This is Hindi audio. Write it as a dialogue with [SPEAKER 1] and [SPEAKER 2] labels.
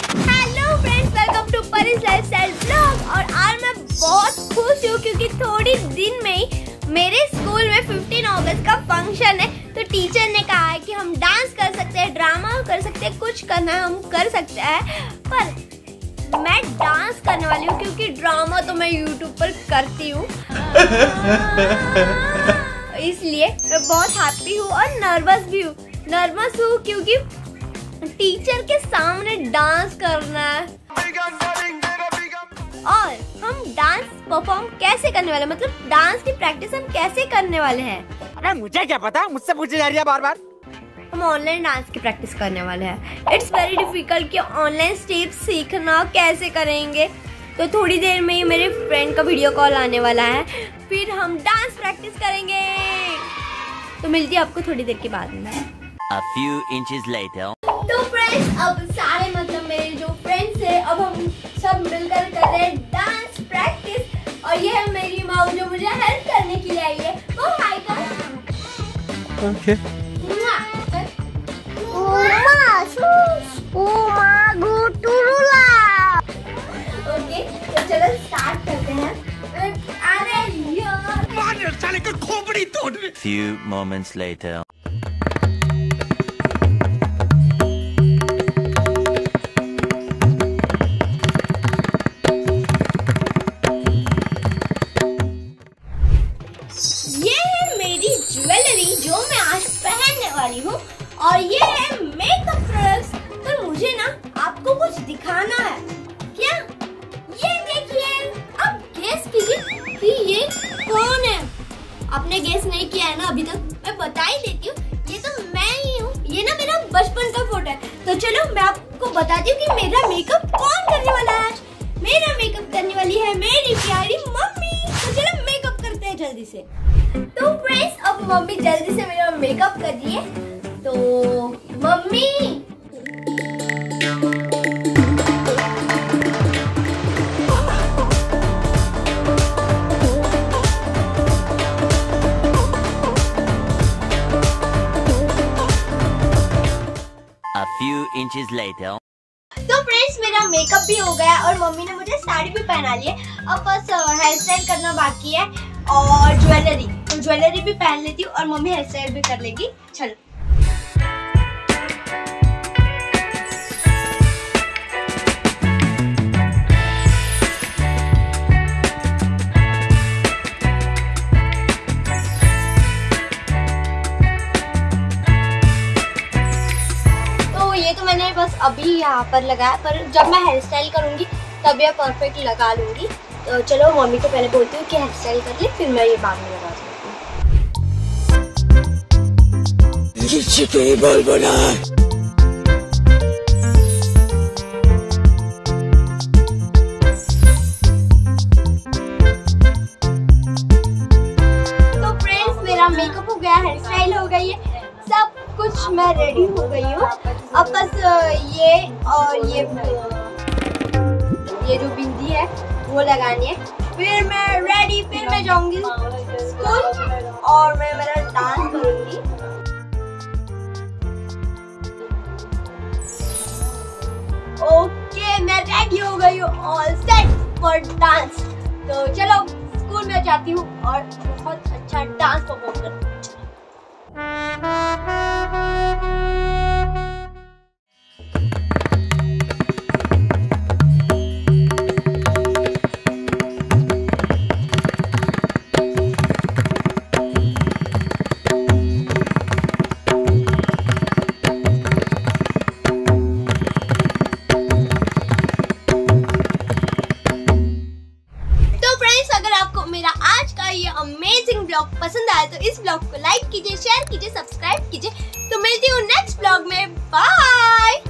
[SPEAKER 1] Hello friends, welcome to Pari's lifestyle blog. और आज मैं बहुत खुश हूँ क्योंकि थोड़ी दिन में ही मेरे स्कूल में 15 अगस्त का फंक्शन है। तो टीचर ने कहा है कि हम डांस कर सकते हैं, ड्रामा कर सकते हैं, कुछ करना है हम कर सकते हैं। पर मैं डांस करने वाली हूँ क्योंकि ड्रामा तो मैं यूट्यूब पर करती हूँ। इसलिए मैं बहुत हैप्पी हूँ और नर्वस भी हूँ। नर्वस हूँ क्योंकि टीचर के सामने डांस करना है और हम डांस परफॉर्म कैसे करने वाले, मतलब डांस की प्रैक्टिस हम कैसे करने वाले हैं।
[SPEAKER 2] अरे मुझे क्या पता, मुझसे पूछी जा रही है बार बार।
[SPEAKER 1] हम ऑनलाइन डांस की प्रैक्टिस करने वाले हैं। इट्स वेरी डिफिकल्ट कि ऑनलाइन स्टेप्स सीखना कैसे करेंगे। तो थोड़ी देर में ही मेरे फ्रेंड का वीडियो कॉल आने वाला है, फिर हम डांस प्रैक्टिस करेंगे। तो मिलती है आपको थोड़ी देर के बाद में।
[SPEAKER 3] A few inches later.
[SPEAKER 1] तो फ्रेंड्स, अब सारे मतलब मेरे जो फ्रेंड्स है, अब हम सब मिलकर कर रहे हैं डांस प्रैक्टिस। और ये है मेरी माँ जो मुझे हेल्प करने के लिए आई है। वो हाय कर।
[SPEAKER 2] ओके।
[SPEAKER 1] ओके, तो चलो स्टार्ट करते हैं। अरे यार,
[SPEAKER 2] साले का खोपड़ी तोड़।
[SPEAKER 3] Few moments later.
[SPEAKER 1] ज्वेलरी जो मैं आज पहनने वाली हूँ और ये है मेकअप प्रोडक्ट्स। तो मुझे ना आपको कुछ दिखाना है। क्या? ये देखिए, अब गेस कीजिए कि ये कौन है। आपने गेस नहीं किया है ना अभी तक, मैं बता ही देती हूँ। ये तो मैं ही हूँ। ये ना मेरा बचपन का फोटो है। तो चलो मैं आपको बताती हूँ कि मेरा मेकअप कौन करने वाला है आज। मेरा मेकअप करने वाली है मेरी प्यारी मम्मी। तो चलो मेकअप करते हैं जल्दी से। तो फ्रेंड्स, अब मम्मी जल्दी से मेरा मेकअप कर रही है। तो mummy,
[SPEAKER 3] A few inches later.
[SPEAKER 1] तो फ्रेंड्स, मेरा मेकअप भी हो गया और मम्मी ने मुझे साड़ी भी पहना ली है। अब बस हेयर स्टाइल करना बाकी है और ज्वेलरी भी पहन लेती हूँ और मम्मी हेयर स्टाइल भी कर लेगी। चलो। तो ये तो मैंने बस अभी यहाँ पर लगाया, पर जब मैं हेयर स्टाइल करूँगी तब ये परफेक्ट लगा लूँगी। तो चलो मम्मी को पहले बोलती हूँ कि हेयर स्टाइल कर ले, फिर मैं ये बाद में लगा सकती हूँ।
[SPEAKER 2] किसी के बाल बना है।
[SPEAKER 1] तो फ्रेंड्स, मेरा मेकअप हो गया, हेयर स्टाइल हो गई है, सब कुछ मैं रेडी हो गई हूँ। अब बस ये और ये जो बिंदी है वो लगानी है, फिर मैं रेडी, फिर मैं जाऊंगी स्कूल और मैं मेरा डांस करूंगी। ओके, मैं रेडी हो गई हूँ, ऑल सेट फॉर डांस। तो चलो स्कूल में जाती हूँ और बहुत अच्छा डांस परफॉर्म करूँगी। मेरा आज का ये अमेजिंग ब्लॉग पसंद आया तो इस ब्लॉग को लाइक कीजिए, शेयर कीजिए, सब्सक्राइब कीजिए। तो मिलती हूँ नेक्स्ट ब्लॉग में। बाय।